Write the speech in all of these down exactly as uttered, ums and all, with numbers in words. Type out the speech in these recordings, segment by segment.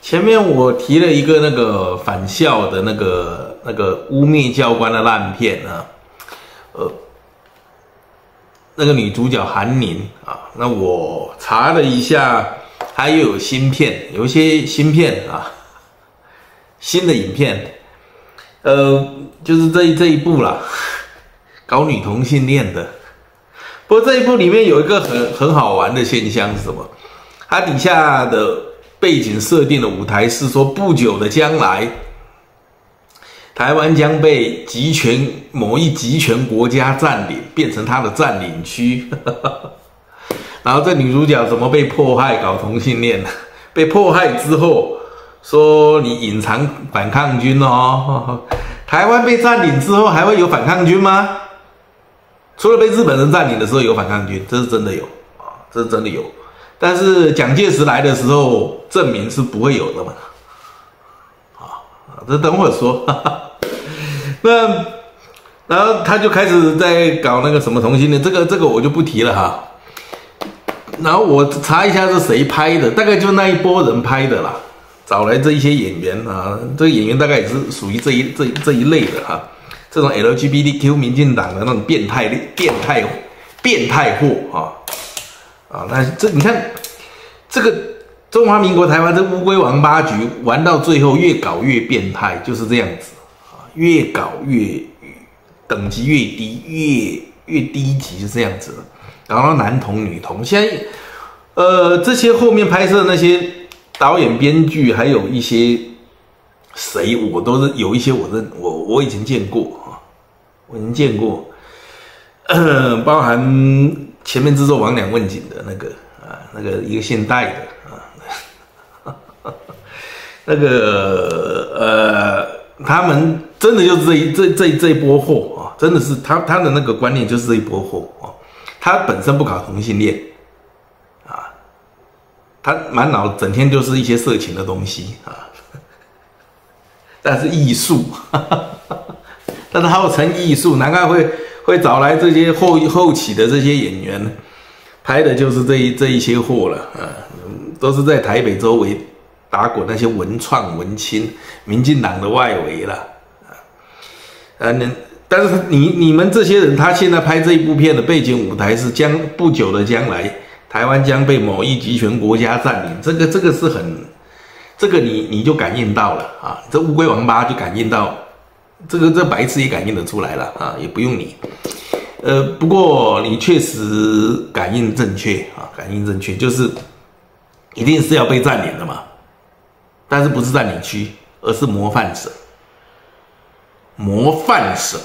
前面我提了一个那个返校的那个那个污蔑教官的烂片啊，呃，那个女主角韩宁啊，那我查了一下，她又有新片，有一些新片啊，新的影片，呃，就是这一这一部啦，搞女同性恋的。不过这一部里面有一个很很好玩的现象是什么？它底下的背景设定的舞台是说，不久的将来，台湾将被集权某一集权国家占领，变成它的占领区。然后这女主角怎么被迫害搞同性恋呢？被迫害之后，说你隐藏反抗军哦。台湾被占领之后还会有反抗军吗？除了被日本人占领的时候有反抗军，这是真的有啊，这是真的有。但是蒋介石来的时候，证明是不会有的嘛。啊，这等会儿说。那然后他就开始在搞那个什么同性恋，这个这个我就不提了哈。然后我查一下是谁拍的，大概就那一波人拍的啦，找来这一些演员啊，这个演员大概也是属于这一这这一类的哈。这种 L G B T Q 民进党的那种变态变态变态货啊。啊，那这你看，这个中华民国台湾这乌龟王八局玩到最后越搞越变态，就是这样子啊，越搞越等级越低，越越低级就这样子了。然后男同女同，现在呃这些后面拍摄的那些导演编剧，还有一些谁，我都是有一些我认我我以前见过啊，我已经见过，呃，包含。前面制作王两问景的那个啊，那个一个现代的啊，那个呃，他们真的就是这一这这这一波货啊，真的是他他的那个观念就是这一波货啊，他本身不搞同性恋啊，他满脑整天就是一些色情的东西啊，但是艺术，但是号称艺术，难怪会。会找来这些后后起的这些演员，拍的就是这一这一些货了啊，都是在台北周围打滚那些文创文青、民进党的外围了啊。呃，但是你你们这些人，他现在拍这一部片的背景舞台是将不久的将来，台湾将被某一集权国家占领，这个这个是很，这个你你就感应到了啊，这乌龟王八就感应到。这个这白痴也感应得出来了啊，也不用你，呃，不过你确实感应正确啊，感应正确，就是一定是要被占领的嘛，但是不是占领区，而是模范省，模范省，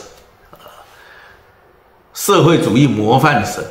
社会主义模范省，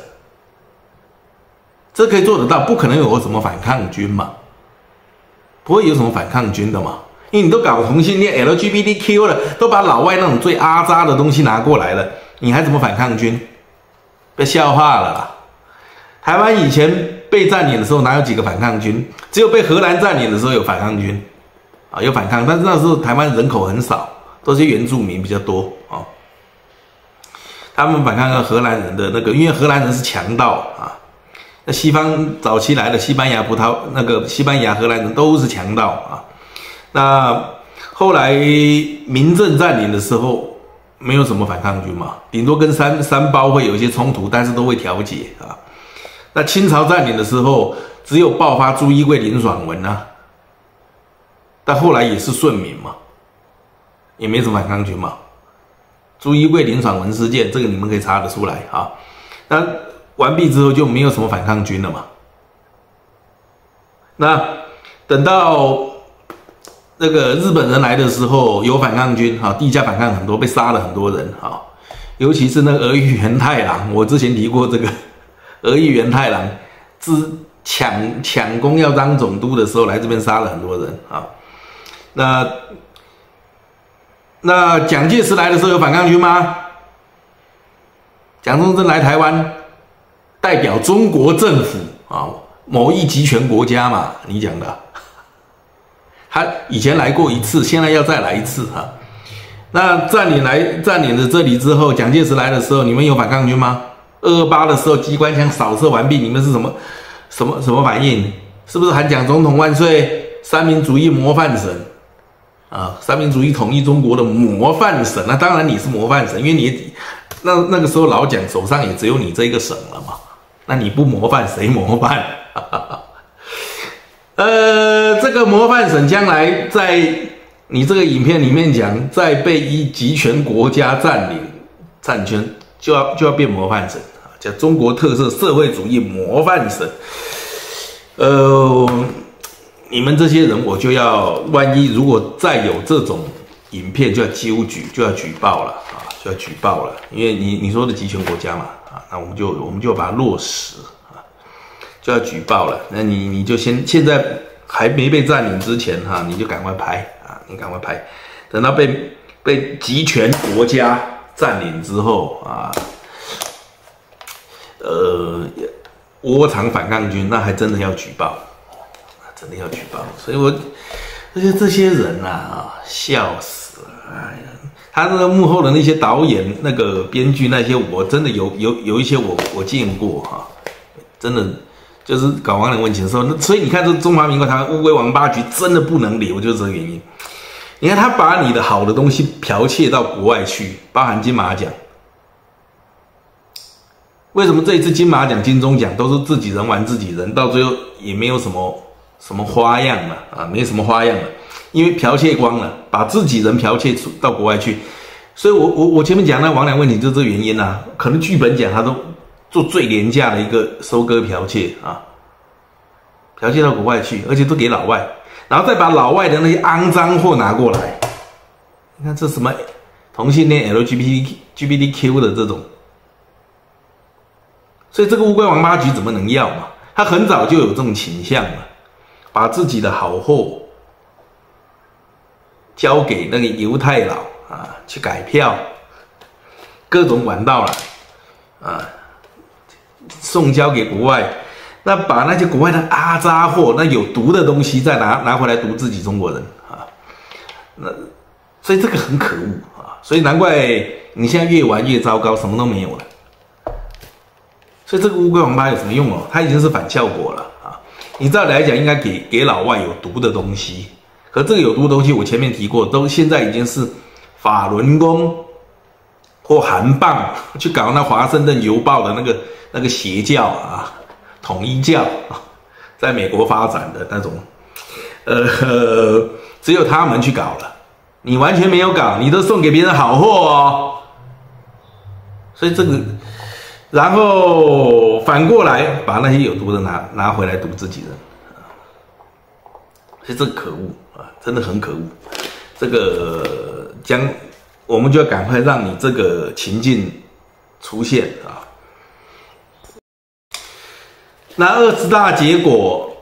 这可以做得到，不可能有什么反抗军嘛，不会有什么反抗军的嘛。因为你都搞同性恋 L G B T Q 了，都把老外那种最阿渣的东西拿过来了，你还怎么反抗军？被笑话了啦！台湾以前被占领的时候哪有几个反抗军？只有被荷兰占领的时候有反抗军啊，有反抗，但是那时候台湾人口很少，都是原住民比较多啊。他们反抗荷兰人的那个，因为荷兰人是强盗啊。那西方早期来的西班牙、葡萄那个西班牙、荷兰人都是强盗啊。那后来民政占领的时候，没有什么反抗军嘛，顶多跟三三胞会有一些冲突，但是都会调解啊。那清朝占领的时候，只有爆发朱一贵、林爽文啊，但后来也是顺民嘛，也没什么反抗军嘛。朱一贵、林爽文事件，这个你们可以查得出来啊。那完毕之后就没有什么反抗军了嘛。那等到那个日本人来的时候，有反抗军哈，地下反抗很多，被杀了很多人哈，尤其是那个儿玉源太郎，我之前提过这个儿玉源太郎之抢抢攻要当总督的时候，来这边杀了很多人啊。那那蒋介石来的时候有反抗军吗？蒋中正来台湾，代表中国政府啊，某一集权国家嘛，你讲的。他以前来过一次，现在要再来一次哈。那占领来占领了这里之后，蒋介石来的时候，你们有反抗军吗？二二八的时候，机关枪扫射完毕，你们是什么什么什么反应？是不是喊蒋总统万岁？ 三民主义模范省啊，三民主义统一中国的模范省。那当然你是模范省，因为你那那个时候老蒋手上也只有你这一个省了嘛。那你不模范谁模范？呃，这个模范省将来在你这个影片里面讲，在被一集权国家占领占权，就要就要变模范省，叫中国特色社会主义模范省。呃，你们这些人，我就要万一如果再有这种影片，就要纠举，就要举报了啊，就要举报了，因为你你说的集权国家嘛啊，那我们就我们就把它落实啊，就要举报了。那你你就先现在还没被占领之前哈、啊，你就赶快拍啊，你赶快拍，等到被被集权国家占领之后啊，呃。窝藏反抗军，那还真的要举报，真的要举报。所以我这些这些人啊，啊，笑死了！哎呀，他那个幕后的那些导演、那个编剧那些，我真的有有有一些我我见过哈、啊，真的就是搞亡人问情的时候，所以你看这中华民国台湾乌龟王八局真的不能留，就是这个原因。你看他把你的好的东西剽窃到国外去，包含金马奖。为什么这一次金马奖、金钟奖都是自己人玩自己人，到最后也没有什么什么花样了啊，没什么花样了，因为剽窃光了，把自己人剽窃到国外去，所以我我我前面讲那王良问题就是这原因啊，可能剧本奖他都做最廉价的一个收割剽窃啊，剽窃到国外去，而且都给老外，然后再把老外的那些肮脏货拿过来，你看这什么同性恋 L G B T G B T Q 的这种。所以这个乌龟王八局怎么能要嘛？他很早就有这种倾向了，把自己的好货交给那个犹太佬啊，去改票，各种管道了啊，送交给国外，那把那些国外的阿杂货、那有毒的东西再拿拿回来毒自己中国人啊，那所以这个很可恶啊，所以难怪你现在越玩越糟糕，什么都没有了。所以这个乌龟王八有什么用哦？它已经是反效果了啊！你照理来讲，应该给给老外有毒的东西，可这个有毒的东西，我前面提过，都现在已经是法轮功或韩棒去搞那华盛顿邮报的那个那个邪教啊，统一教啊，在美国发展的那种，呃，只有他们去搞了，你完全没有搞，你都送给别人好货哦，所以这个。然后反过来把那些有毒的拿拿回来毒自己人，所以这个可恶啊，真的很可恶。这个将我们就要赶快让你这个情境出现啊。那二十大结果，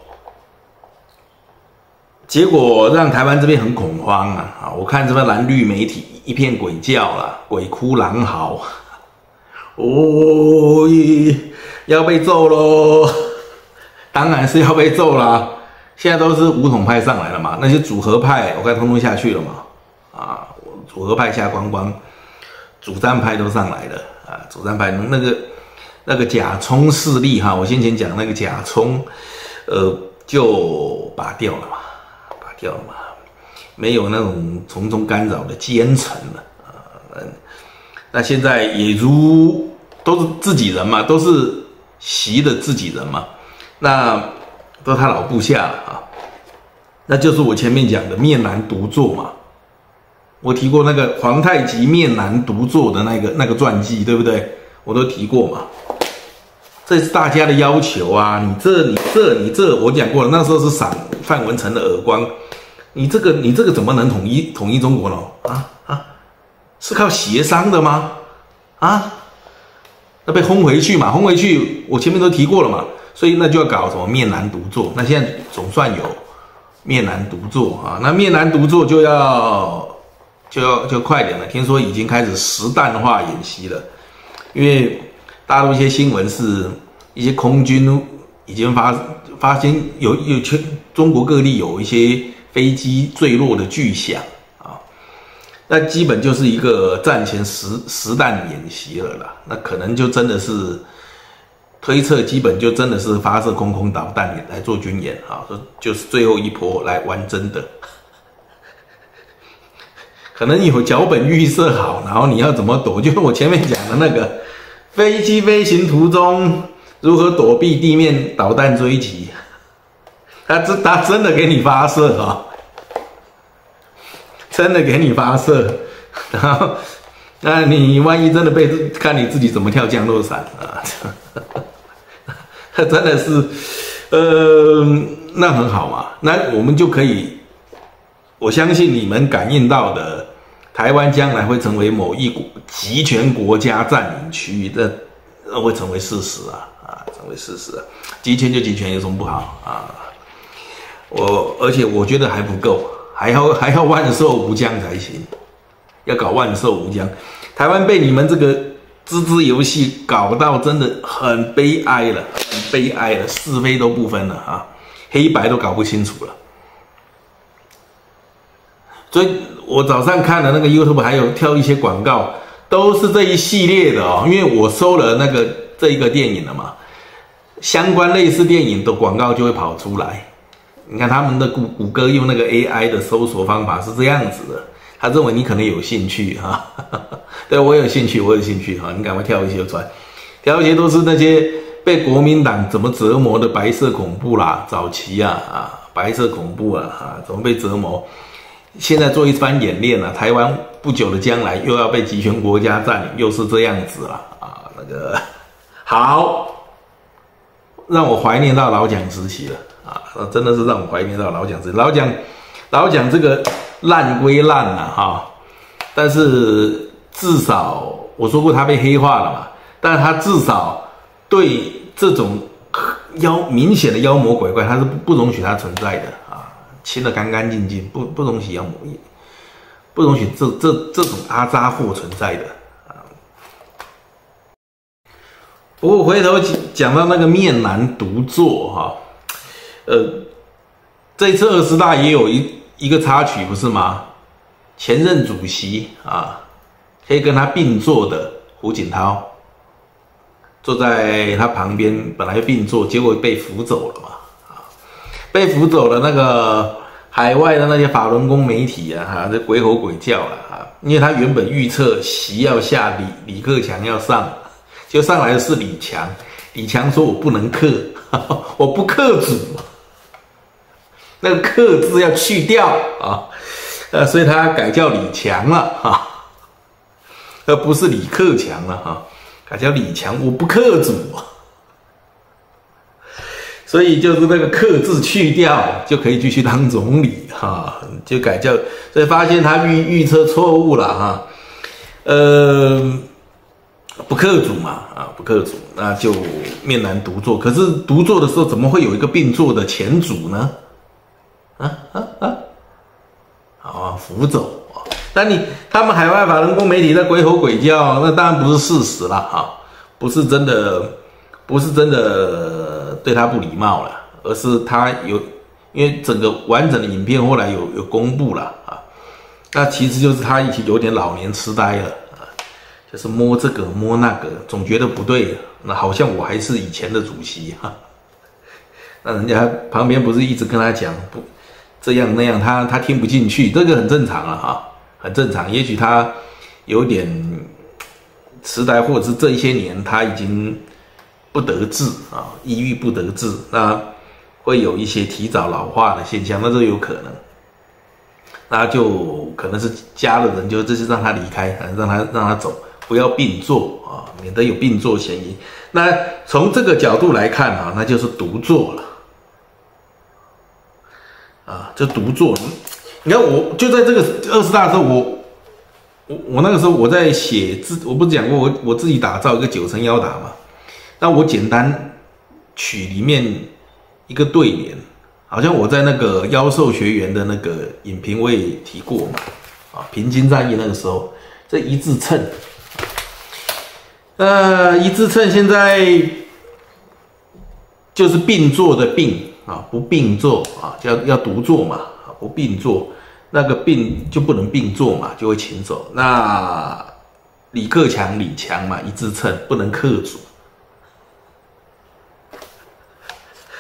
结果让台湾这边很恐慌啊！啊，我看这边蓝绿媒体一片鬼叫啦，鬼哭狼嚎。哦，要被揍喽！当然是要被揍啦！现在都是武统派上来了嘛，那些组合派我看通通下去了嘛，啊，组合派下光光，主战派都上来了啊，主战派那个那个甲冲势力哈，我先前讲那个甲冲，呃，就拔掉了嘛，拔掉了嘛，没有那种从中干扰的奸臣了啊，那现在也如都是自己人嘛，都是习的自己人嘛，那都是他老部下了啊，那就是我前面讲的面南独坐嘛，我提过那个皇太极面南独坐的那个那个传记，对不对？我都提过嘛，这是大家的要求啊，你这你这你这，我讲过了，那时候是赏范文成的耳光，你这个你这个怎么能统一统一中国呢？啊啊！是靠协商的吗？啊，那被轰回去嘛，轰回去，我前面都提过了嘛，所以那就要搞什么面南独坐，那现在总算有面南独坐啊，那面南独坐就要就要就快点了，听说已经开始实弹化演习了，因为大陆一些新闻是一些空军已经发发现有有全中国各地有一些飞机坠落的巨响。那基本就是一个战前实实弹演习了啦，那可能就真的是推测基本就真的是发射空空导弹来做军演啊，就是最后一波来玩真的。可能有脚本预设好，然后你要怎么躲，就是我前面讲的那个飞机飞行途中如何躲避地面导弹追击，他真他真的给你发射啊，真的给你发射，然后那你万一真的被看你自己怎么跳降落伞啊，真的是，呃，那很好嘛，那我们就可以，我相信你们感应到的。台湾将来会成为某一国集权国家占领区域，这会成为事实啊啊，成为事实啊！集权就集权，有什么不好啊？我而且我觉得还不够，还要还要万寿无疆才行，要搞万寿无疆。台湾被你们这个滋滋游戏搞到真的很悲哀了，很悲哀了，是非都不分了啊，黑白都搞不清楚了。所以我早上看的那个 YouTube 还有跳一些广告，都是这一系列的哦。因为我收了那个这一个电影了嘛，相关类似电影的广告就会跑出来。你看他们的谷谷歌用那个 A I 的搜索方法是这样子的，他认为你可能有兴趣哈，对我有兴趣，我有兴趣哈，你赶快跳一些出来，跳一些都是那些被国民党怎么折磨的白色恐怖啦，早期啊啊白色恐怖啊啊怎么被折磨。现在做一番演练了、啊，台湾不久的将来又要被集权国家占领，又是这样子了啊！那个好，让我怀念到老蒋时期了啊！真的是让我怀念到老蒋时期。老蒋，老蒋这个烂归烂了哈，但是至少我说过他被黑化了嘛，但是他至少对这种妖明显的妖魔鬼怪，他是不容许它存在的啊。清得干干净净，不不容许妖魔，不容许这这这种阿杂货存在的啊。不过回头讲到那个面南独坐哈，呃，这次二十大也有一一个插曲不是吗？前任主席啊，可以跟他并坐的胡锦涛，坐在他旁边，本来并坐，结果被扶走了嘛。被扶走了那个海外的那些法轮功媒体啊，哈，这鬼吼鬼叫了啊！因为他原本预测习要下，李李克强要上，就上来的是李强。李强说：“我不能克，我不克主，那个克字要去掉啊，呃，所以他改叫李强了哈，而不是李克强了哈，改叫李强，我不克主。”所以就是那个克字去掉，就可以继续当总理哈，就改叫，所以发现他预预测错误了哈，呃，不克主嘛啊，不克主，那就面南独坐。可是独坐的时候，怎么会有一个并坐的前主呢？啊啊啊！啊，扶走啊！但你他们海外法轮功媒体在鬼吼鬼叫，那当然不是事实了哈，不是真的，不是真的。对他不礼貌了，而是他有，因为整个完整的影片后来有有公布了啊，那其实就是他已经有点老年痴呆了啊，就是摸这个摸那个，总觉得不对，那好像我还是以前的主席哈，那人家旁边不是一直跟他讲不这样那样，他他听不进去，这个很正常了哈，很正常，也许他有点痴呆，或者是这一些年他已经。不得志啊，抑郁不得志，那会有一些提早老化的现象，那这有可能，那就可能是家的人就这是让他离开，让他让他走，不要并坐啊，免得有并坐嫌疑。那从这个角度来看啊，那就是独坐了，啊，就独坐。你看，我就在这个二十大的时候，我我我那个时候我在写字，我不是讲过我我自己打造一个九层妖塔嘛。那我简单取里面一个对联，好像我在那个妖兽学园的那个影评我也提过嘛，啊，平津战役那个时候，这一字秤，呃，一字秤现在就是并坐的并啊，不并坐啊，要要独坐嘛，啊，不并坐，那个并就不能并坐嘛，就会请走。那李克强李强嘛，一字秤不能克主。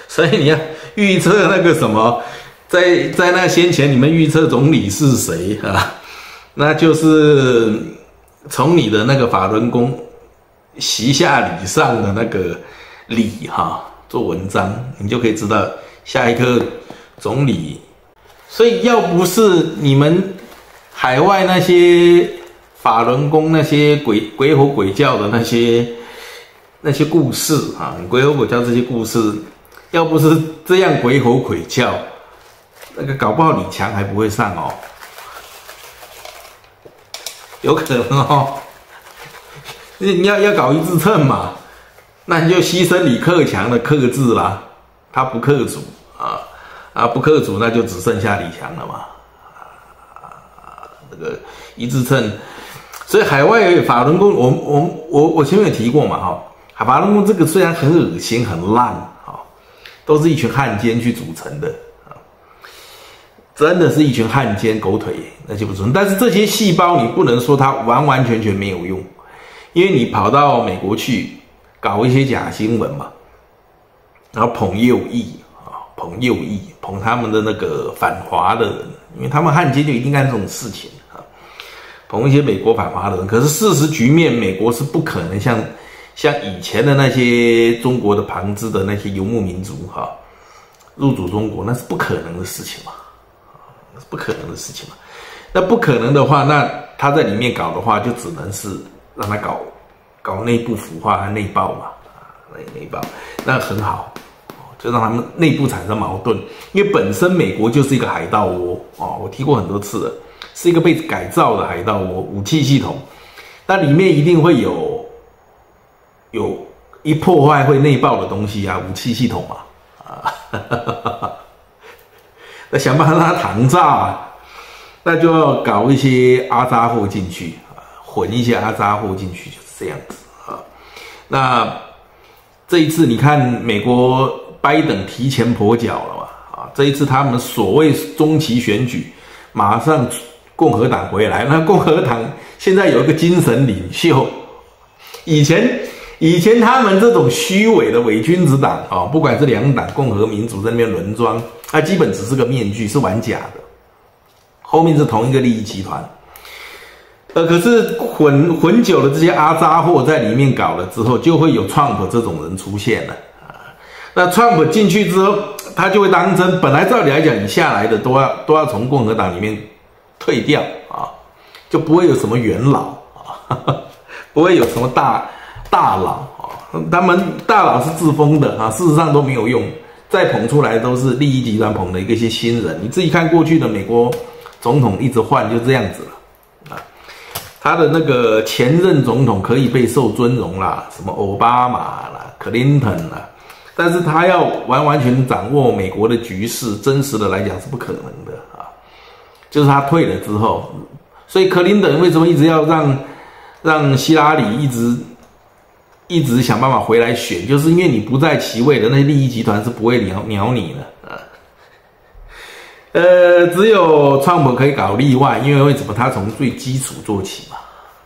所以你要预测那个什么，在在那先前你们预测总理是谁啊？那就是从你的那个法轮功习下礼上的那个礼哈做文章，你就可以知道下一个总理。所以要不是你们海外那些法轮功那些鬼鬼吼鬼叫的那些那些故事啊，鬼吼鬼叫这些故事，要不是这样鬼吼鬼叫，那个搞不好李强还不会上哦，有可能哦。你要要搞一致秤嘛，那你就牺牲李克强的克制啦，他不克主啊啊不克主，那就只剩下李强了嘛。啊，这个一致秤，所以海外法轮功，我我我我前面有提过嘛哈。法轮功这个虽然很恶心很烂啊，都是一群汉奸去组成的啊，真的是一群汉奸狗腿那就不准。但是这些细胞你不能说它完完全全没有用，因为你跑到美国去搞一些假新闻嘛，然后捧右翼啊，捧右翼，捧他们的那个反华的人，因为他们汉奸就一定干这种事情啊，捧一些美国反华的人。可是事实局面，美国是不可能像。像以前的那些中国的旁支的那些游牧民族哈，入主中国那是不可能的事情嘛，那是不可能的事情嘛。那不可能的话，那他在里面搞的话，就只能是让他搞搞内部腐化和内爆嘛，啊，内内爆那很好，就让他们内部产生矛盾。因为本身美国就是一个海盗窝哦，我提过很多次了，是一个被改造的海盗窝，武器系统，那里面一定会有。有一破坏会内爆的东西啊，武器系统嘛，啊，那想办法让它膛炸啊，那就要搞一些阿扎货进去啊，混一些阿扎货进去，就是这样子啊。那这一次你看美国拜登提前跛脚了嘛，啊，这一次他们所谓中期选举，马上共和党回来，那共和党现在有一个精神领袖，以前。以前他们这种虚伪的伪君子党啊，不管是两党共和民主在那边轮庄，它基本只是个面具，是玩假的，后面是同一个利益集团。呃，可是混混久了，这些阿扎货在里面搞了之后，就会有 Trump 这种人出现了啊。那 Trump 进去之后，他就会当真。本来照理来讲，你下来的都要都要从共和党里面退掉啊，就不会有什么元老啊，呵呵不会有什么大。大佬啊，他们大佬是自封的啊，事实上都没有用，再捧出来都是利益集团捧的一个些新人。你自己看过去的美国总统一直换，就这样子了啊。他的那个前任总统可以被受尊荣啦，什么奥巴马啦、克林顿啦，但是他要完完全掌握美国的局势，真实的来讲是不可能的啊。就是他退了之后，所以克林顿为什么一直要让让希拉里一直。一直想办法回来选，就是因为你不在其位的那些利益集团是不会鸟鸟你的啊。呃，只有川普可以搞例外，因为为什么？他从最基础做起嘛，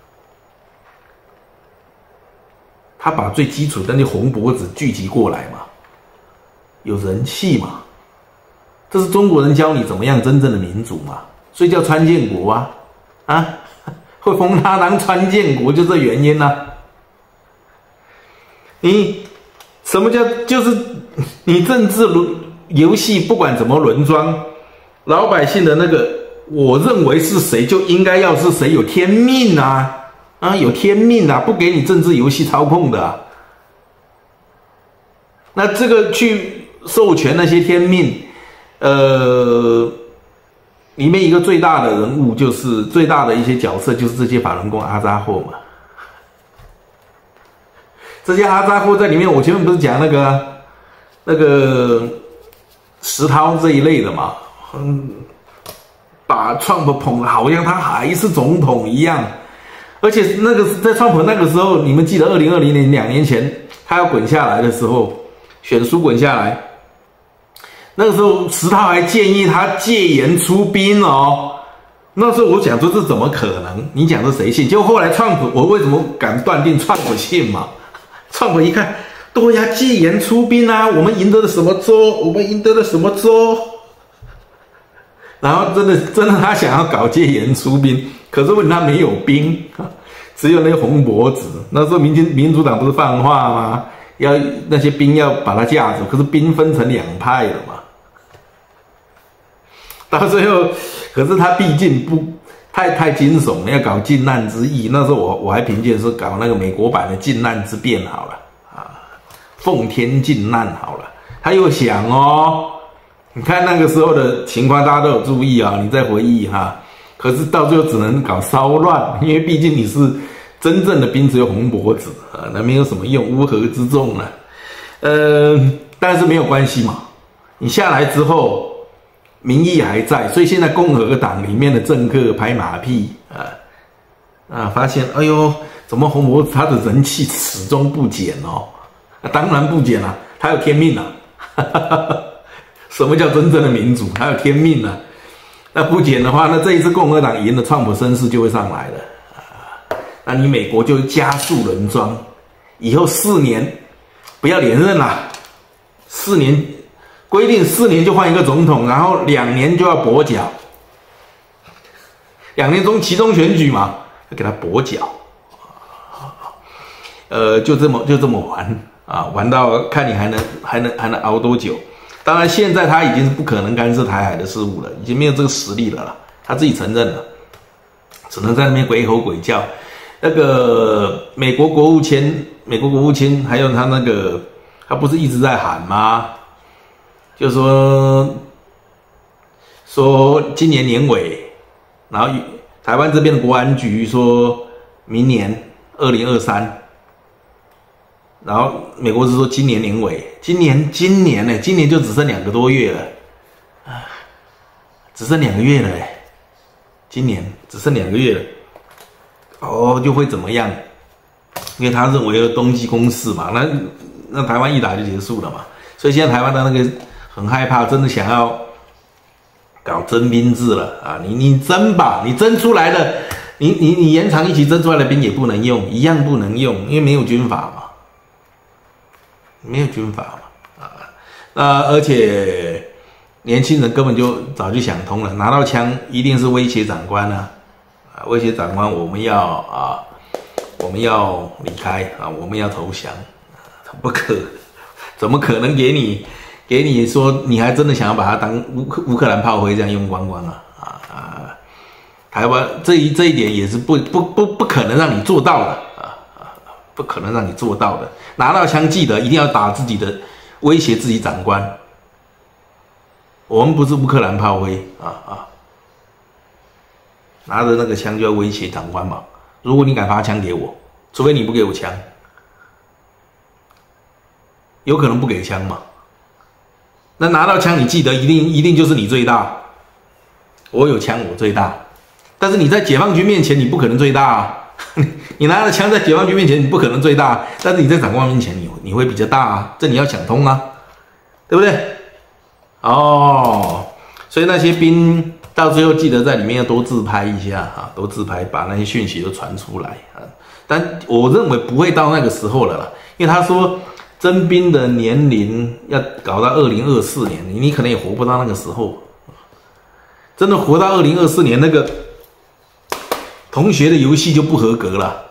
他把最基础的那些红脖子聚集过来嘛，有人气嘛，这是中国人教你怎么样真正的民主嘛，所以叫川建国啊，啊，会封他当川建国就这原因呢、啊。你什么叫就是你政治轮游戏不管怎么轮庄，老百姓的那个我认为是谁就应该要是谁，有天命啊啊有天命啊，不给你政治游戏操控的、啊。那这个去授权那些天命，呃，里面一个最大的人物就是最大的一些角色就是这些法轮功阿扎货嘛。这些阿扎货在里面，我前面不是讲那个那个石涛这一类的嘛，嗯，把川普捧得好像他还是总统一样，而且那个在川普那个时候，你们记得二零二零年两年前他要滚下来的时候，选书滚下来，那个时候石涛还建议他戒严出兵哦。那时候我想说这怎么可能？你讲这谁信？结果后来川普，我为什么敢断定川普信嘛？川普一看， 对呀，戒严出兵啊，我们赢得了什么州？我们赢得了什么州？然后真的真的他想要搞戒严出兵，可是问他没有兵，只有那个红脖子。那时候民进民主党不是放话吗？要那些兵要把他架走，可是兵分成两派了嘛。到最后，可是他毕竟不太太惊悚，要搞靖难之役。那时候我我还凭借是搞那个美国版的靖难之变好了啊，奉天靖难好了。他又想哦，你看那个时候的情况，大家都有注意啊，你再回忆哈。可是到最后只能搞骚乱，因为毕竟你是真正的兵，只有红脖子啊，那没有什么用，乌合之众啊。呃，但是没有关系嘛，你下来之后。民意还在，所以现在共和党里面的政客拍马屁啊啊，发现哎呦，怎么红脖子他的人气始终不减哦？啊、当然不减啊，他有天命啊！哈哈哈，什么叫真正的民主？他有天命啊！那不减的话，那这一次共和党赢了，川普声势就会上来了啊！那你美国就加速轮庄，以后四年不要连任啦，四年。规定四年就换一个总统，然后两年就要跛脚，两年中期中选举嘛，给他跛脚，呃，就这么就这么玩啊，玩到看你还能还能还能熬多久。当然，现在他已经是不可能干涉台海的事务了，已经没有这个实力了啦，他自己承认了，只能在那边鬼吼鬼叫。那个美国国务卿，美国国务卿还有他那个，他不是一直在喊吗？就说说今年年尾，然后台湾这边的国安局说明年二零二三，然后美国是说今年年尾，今年今年呢、欸，今年就只剩两个多月了，啊，只剩两个月了哎、欸，今年只剩两个月了，哦，就会怎么样？因为他认为有冬季攻势嘛，那那台湾一打就结束了嘛，所以现在台湾的那个。很害怕，真的想要搞征兵制了啊！你你征吧，你征出来的，你你你延长一期征出来的兵也不能用，一样不能用，因为没有军法嘛，没有军法嘛啊！那而且年轻人根本就早就想通了，拿到枪一定是威胁长官啊！啊，威胁长官，我们要啊，我们要离开啊，我们要投降，不可，怎么可能给你？给你说，你还真的想要把它当乌克乌克兰炮灰这样用光光啊啊啊！台湾这一这一点也是不不不不可能让你做到的啊啊！不可能让你做到的。拿到枪记得一定要打自己的，威胁自己长官。我们不是乌克兰炮灰啊啊！拿着那个枪就要威胁长官嘛。如果你敢发枪给我，除非你不给我枪，有可能不给枪嘛。那拿到枪，你记得一定一定就是你最大。我有枪，我最大。但是你在解放军面前，你不可能最大啊！你拿着枪在解放军面前，你不可能最大。但是你在长官面前，你你会比较大啊！这你要想通啊，对不对？哦，所以那些兵到最后记得在里面要多自拍一下啊，多自拍，把那些讯息都传出来啊。但我认为不会到那个时候了啦，因为他说。征兵的年龄要搞到二零二四年，你可能也活不到那个时候。真的活到二零二四年，那个同学的游戏就不合格了，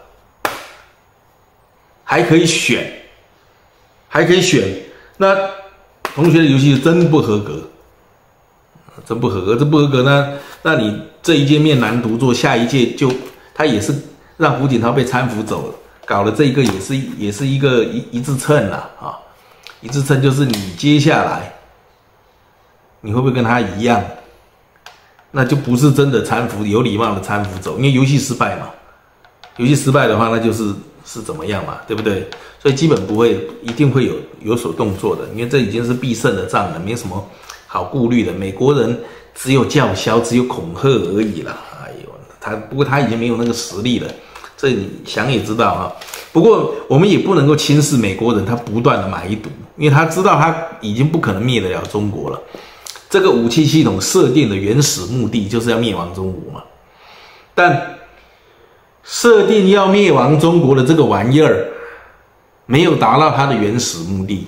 还可以选，还可以选，那同学的游戏真不合格，真不合格，这不合格呢？那你这一届面难独坐，下一届就他也是让胡锦涛被搀扶走了。搞了这一个也是也是一个一一字秤啦啊，一字秤就是你接下来你会不会跟他一样？那就不是真的搀扶，有礼貌的搀扶走，因为游戏失败嘛。游戏失败的话，那就是是怎么样嘛，对不对？所以基本不会，一定会有有所动作的，因为这已经是必胜的仗了，没什么好顾虑的。美国人只有叫嚣，只有恐吓而已啦。哎呦，他不过他已经没有那个实力了。这你想也知道啊，不过我们也不能够轻视美国人，他不断的买赌，因为他知道他已经不可能灭得了中国了。这个武器系统设定的原始目的就是要灭亡中国嘛，但设定要灭亡中国的这个玩意儿， 没有达到它的原始目的，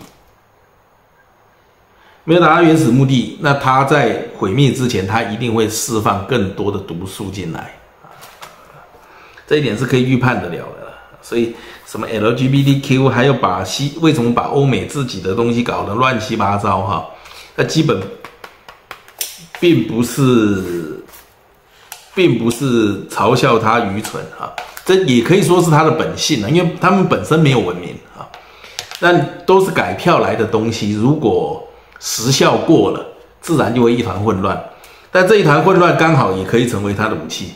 没有达到原始目的，那它在毁灭之前，它一定会释放更多的毒素进来，这一点是可以预判得了的。所以什么 L G B T Q， 还有把西为什么把欧美自己的东西搞得乱七八糟哈？那基本并不是，并不是嘲笑他愚蠢哈，这也可以说是他的本性啊，因为他们本身没有文明啊，但都是改票来的东西，如果时效过了，自然就会一团混乱。但这一团混乱刚好也可以成为他的武器，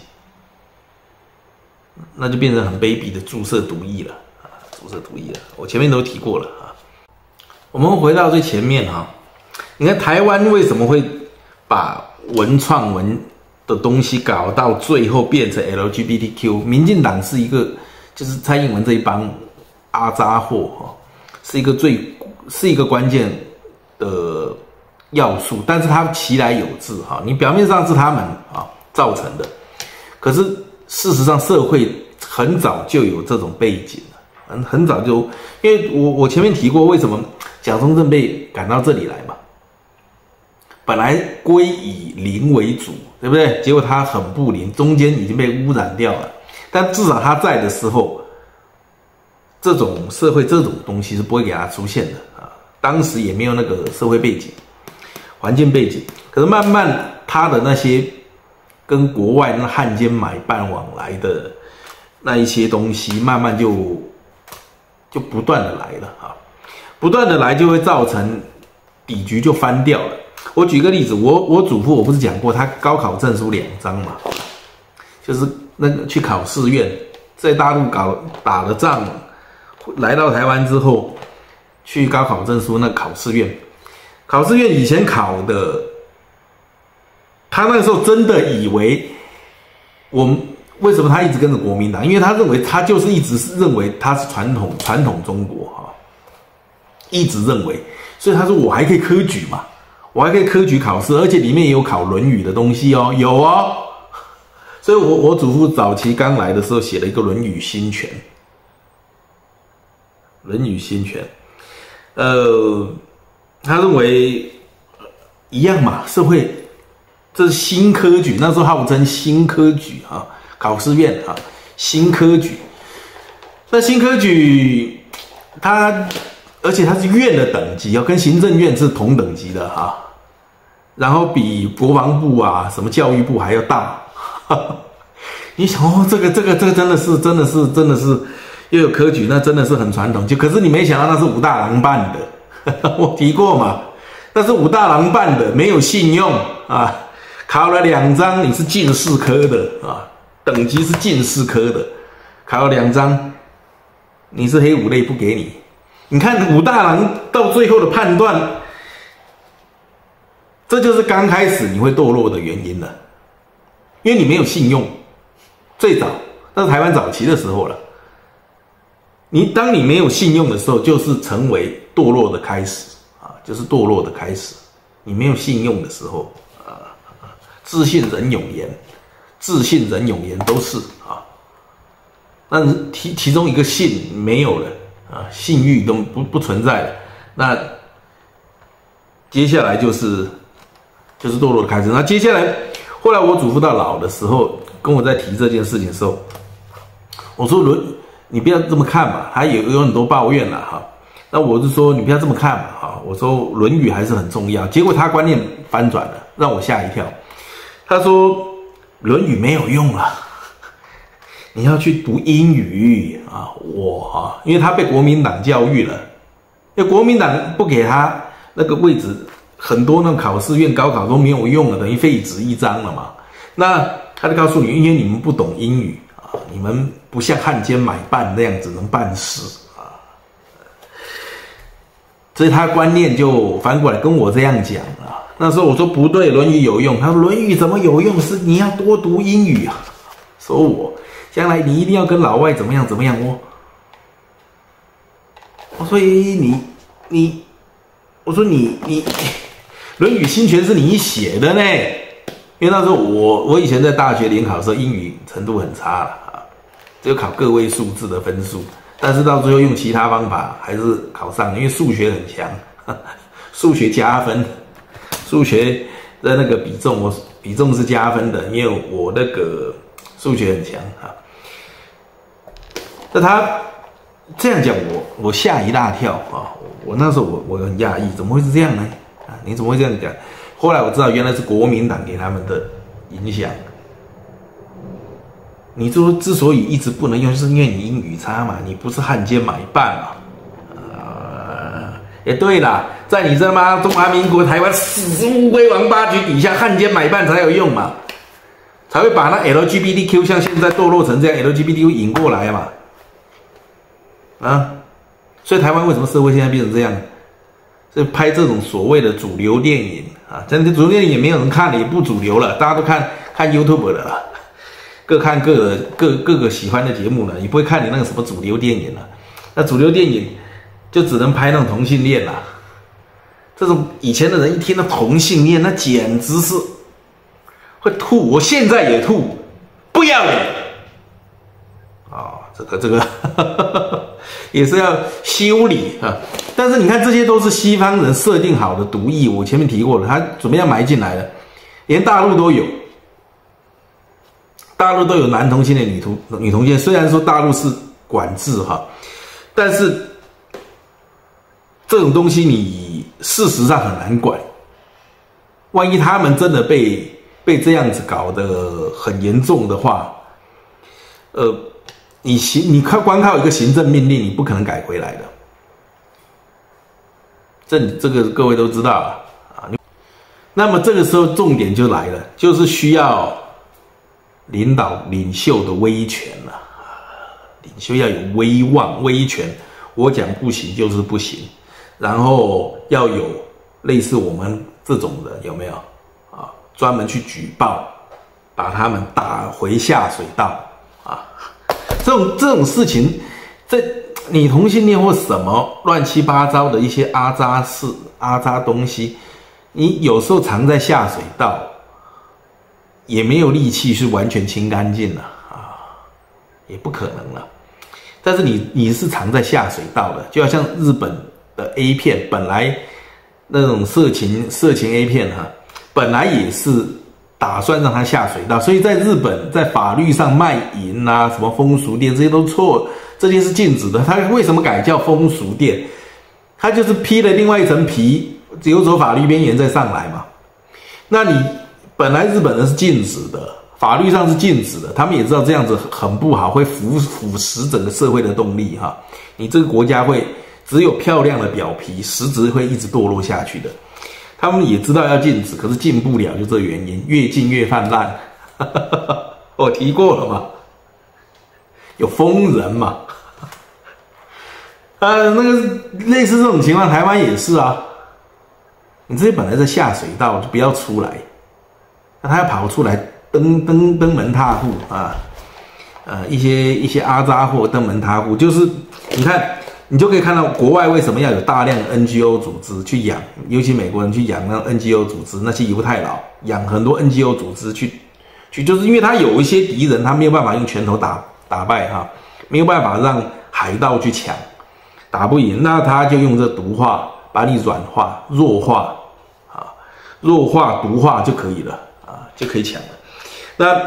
那就变成很卑鄙的注射毒液了啊！注射毒液了，我前面都提过了啊。我们回到最前面哈，你看台湾为什么会把文创文的东西搞到最后变成 L G B T Q？ 民进党是一个，就是蔡英文这一帮阿杂货哈，是一个最是一个关键的要素，但是它其来有自哈。你表面上是他们啊造成的，可是事实上社会很早就有这种背景了，很很早就，因为我我前面提过，为什么蒋中正被赶到这里来嘛？本来归以邻为主，对不对？结果他很不邻，中间已经被污染掉了。但至少他在的时候，这种社会这种东西是不会给他出现的啊。当时也没有那个社会背景、环境背景。可是慢慢他的那些跟国外那汉奸买办往来的那一些东西，慢慢就就不断的来了啊，不断的来就会造成底局就翻掉了。我举个例子，我我祖父我不是讲过，他高考证书两张嘛，就是那个去考试院，在大陆搞打了仗，来到台湾之后，去高考证书那考试院，考试院以前考的，他那个时候真的以为我们为什么他一直跟着国民党？因为他认为他就是一直是认为他是传统传统中国哈，一直认为，所以他说我还可以科举嘛。我还可以科举考试，而且里面也有考《论语》的东西哦，有哦。所以我我祖父早期刚来的时候写了一个《论语心全》，《论语心全》，呃，他认为一样嘛，社会这是新科举，那时候号称新科举啊，考试院啊，新科举。那新科举，它而且它是院的等级哦，跟行政院是同等级的哈、啊。然后比国防部啊、什么教育部还要大，你想哦，这个、这个、这个真的是、真的是、真的是又有科举，那真的是很传统。就可是你没想到那是武大郎办的，我提过嘛，那是武大郎办的，没有信用啊，考了两张你是进士科的啊，等级是进士科的，考了两张你是黑五类不给你。你看武大郎到最后的判断。这就是刚开始你会堕落的原因了，因为你没有信用。最早，那是台湾早期的时候了。你当你没有信用的时候，就是成为堕落的开始啊，就是堕落的开始。你没有信用的时候，啊，自信人永言，自信人永言都是啊。那其其中一个信没有了啊，信誉都不不存在了。那接下来就是。就是堕落的开始。那接下来，后来我祖父到老的时候，跟我在提这件事情的时候，我说：“伦，你不要这么看嘛。”他也有很多抱怨了哈。那我就说：“你不要这么看嘛哈。”我说：“《论语》还是很重要。”结果他观念翻转了，让我吓一跳。他说：“《论语》没有用了，你要去读英语啊！”我啊，因为他被国民党教育了，因为国民党不给他那个位置。很多那种考试院高考都没有用了，等于废纸一张了嘛。那他就告诉你，因为你们不懂英语啊，你们不像汉奸买办那样子能办事啊，所以他观念就反过来跟我这样讲啊。那时候我说不对，《论语》有用。他说《论语》怎么有用？是你要多读英语啊。说我将来你一定要跟老外怎么样怎么样哦。我说你你，我说你你。《论语心全》是你写的呢，因为那时候我我以前在大学联考的时候，英语程度很差了啊，只有考个位数字的分数， 但是到最后用其他方法还是考上，因为数学很强，数学加分，数学的那个比重我比重是加分的，因为我那个数学很强啊。那他这样讲我我吓一大跳啊！我那时候我我很讶异，怎么会是这样呢？啊，你怎么会这样讲？后来我知道原来是国民党给他们的影响。你说之所以一直不能用，就是因为你英语差嘛，你不是汉奸买办嘛。呃，也对啦，在你这妈中华民国台湾死乌龟王八局底下，汉奸买办才有用嘛，才会把那 L G B T Q 像现在堕落成这样 ，L G B T Q 引过来嘛。啊，所以台湾为什么社会现在变成这样？是拍这种所谓的主流电影啊，真的主流电影也没有人看了，也不主流了，大家都看看 YouTube 了啦。各看各的各各个喜欢的节目了，你不会看你那个什么主流电影了。那主流电影就只能拍那种同性恋啦。这种以前的人一听到同性恋，那简直是会吐。我现在也吐，不要脸啊！这个这个呵呵也是要修理啊。但是你看，这些都是西方人设定好的毒液，我前面提过了，他准备要埋进来了，连大陆都有。大陆都有男同性恋、女同女同性恋，虽然说大陆是管制哈，但是这种东西你事实上很难管。万一他们真的被被这样子搞得很严重的话，呃，你行你靠光靠一个行政命令，你不可能改回来的。这这个各位都知道啊。那么这个时候重点就来了，就是需要领导领袖的威权了、啊，领袖要有威望、威权。我讲不行就是不行，然后要有类似我们这种的，有没有啊？专门去举报，把他们打回下水道啊！这种这种事情，这你同性恋或什么乱七八糟的一些阿渣事、阿渣东西，你有时候藏在下水道。也没有力气是完全清干净了啊，也不可能了。但是你你是藏在下水道的，就好像日本的 A 片，本来那种色情色情 A 片哈，本来也是打算让它下水道，所以在日本在法律上卖淫啊，什么风俗店这些都错，这些是禁止的。它为什么改叫风俗店？它就是披了另外一层皮，游走法律边缘再上来嘛。那你。本来日本人是禁止的，法律上是禁止的，他们也知道这样子很不好，会腐腐蚀整个社会的动力哈。你这个国家会只有漂亮的表皮，实质会一直堕落下去的。他们也知道要禁止，可是禁不了，就这原因，越禁越泛滥。我提过了嘛，有疯人嘛，呃，那个类似这种情况，台湾也是啊。你这些本来在下水道，就不要出来。那他要跑出来登登登门踏户啊，呃，一些一些阿渣货登门踏户，就是你看，你就可以看到国外为什么要有大量的 N G O 组织去养，尤其美国人去养那 N G O 组织，那些犹太佬养很多 N G O 组织去去，就是因为他有一些敌人，他没有办法用拳头打打败哈，没有办法让海盗去抢，打不赢，那他就用这毒化把你软化、弱化啊，弱化、毒化就可以了。就可以抢了，那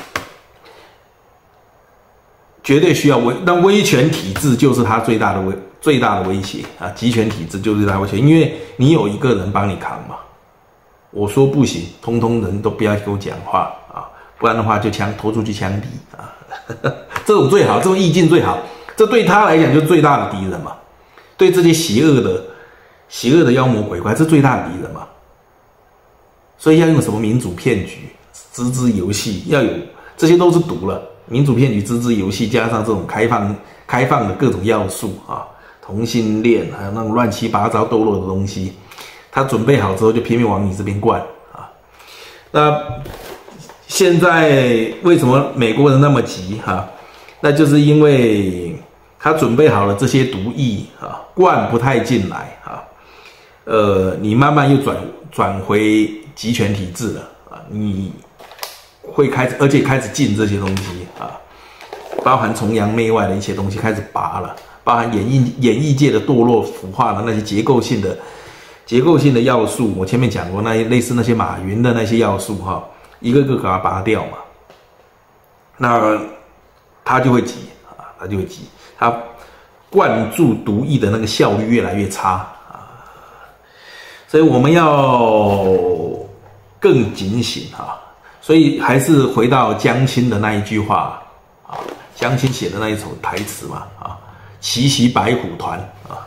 绝对需要威，那威权体制就是他最大的威最大的威胁啊！集权体制就是他威胁，因为你有一个人帮你扛嘛。我说不行，通通人都不要给我讲话啊，不然的话就枪拖出去枪毙啊！这种最好，这种意境最好，这对他来讲就是最大的敌人嘛。对这些邪恶的、邪恶的妖魔鬼怪，是最大的敌人嘛。所以要用什么民主骗局、资资游戏，要有这些都是毒了。民主骗局、资资游戏，加上这种开放、开放的各种要素啊，同性恋，还有那种乱七八糟堕落的东西，他准备好之后就偏偏往你这边灌啊。那现在为什么美国人那么急哈、啊？那就是因为他准备好了这些毒液啊，灌不太进来啊。呃，你慢慢又转转回集权体制了啊，你会开始，而且开始禁这些东西啊。 包含崇洋媚外的一些东西开始拔了，包含演艺演艺界的堕落腐化的那些结构性的结构性的要素，我前面讲过，那类似那些马云的那些要素哈，一个个给它拔掉嘛，那他就会急啊，他就会急，他灌注毒液的那个效率越来越差啊，所以我们要更警醒哈。所以还是回到江青的那一句话啊，江青写的那一首台词嘛啊，奇袭白虎团啊。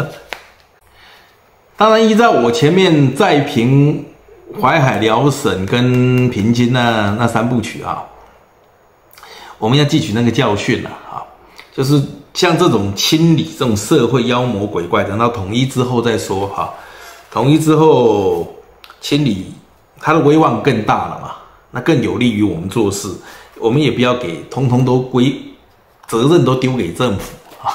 当然，依照我前面在评淮海辽沈跟平津那那三部曲啊，我们要汲取那个教训了啊，就是像这种清理这种社会妖魔鬼怪，等到统一之后再说哈、啊。统一之后清理，它的威望更大了嘛。那更有利于我们做事，我们也不要给通通都归责任都丢给政府啊。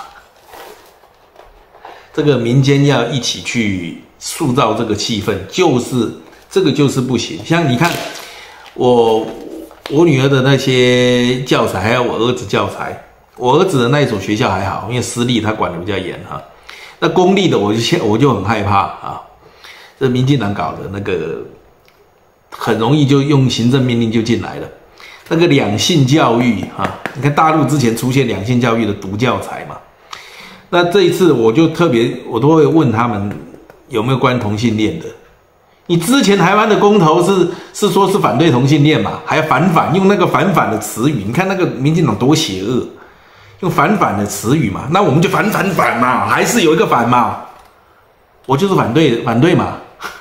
这个民间要一起去塑造这个气氛，就是这个就是不行。像你看，我我女儿的那些教材，还有我儿子教材，我儿子的那一所学校还好，因为私立他管得比较严哈。那公立的我就现我就很害怕啊，这民进党搞的那个。很容易就用行政命令就进来了，那个两性教育啊，你看大陆之前出现两性教育的毒教材嘛，那这一次我就特别，我都会问他们有没有关同性恋的。你之前台湾的公投是是说是反对同性恋嘛，还反反用那个反反的词语，你看那个民进党多邪恶，用反反的词语嘛，那我们就反反反嘛，还是有一个反嘛，我就是反对反对嘛。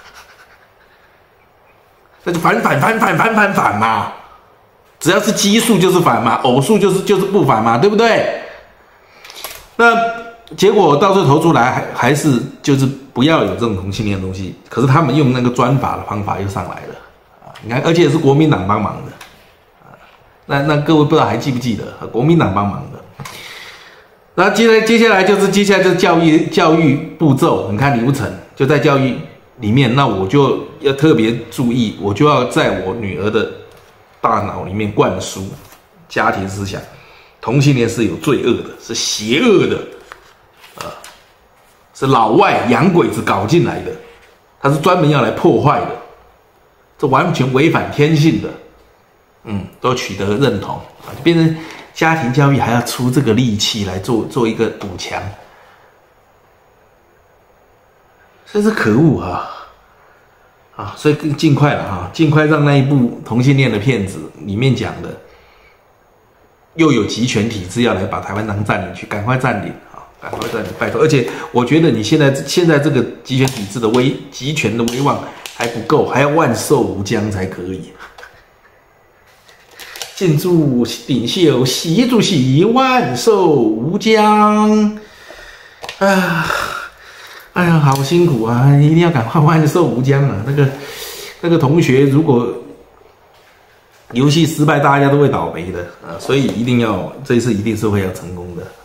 那就反反反反反反反嘛，只要是奇数就是反嘛，偶数就是就是不反嘛，对不对？那结果到最后投出来还还是就是不要有这种同性恋的东西，可是他们用那个专法的方法又上来了啊！你看，而且是国民党帮忙的啊。那那各位不知道还记不记得，国民党帮忙的。那接下来接下来就是接下来就是教育教育步骤，你看流程就在教育。里面，那我就要特别注意，我就要在我女儿的大脑里面灌输家庭思想，同性恋是有罪恶的，是邪恶的，呃，是老外洋鬼子搞进来的，他是专门要来破坏的，这完全违反天性的，嗯，都取得认同啊，变成家庭教育还要出这个力气来做做一个堵墙。真是可恶啊！啊，所以更尽快了哈，尽快让那一部同性恋的片子里面讲的，又有集权体制要来把台湾当占领去，赶快占领啊，赶快占领，拜托！而且我觉得你现在现在这个集权体制的威集权的威望还不够，还要万寿无疆才可以。敬祝领袖习主席万寿无疆啊！哎呀，好辛苦啊！一定要赶快万寿无疆啊！那个那个同学，如果游戏失败，大家都会倒霉的啊，所以一定要这一次一定是会要成功的。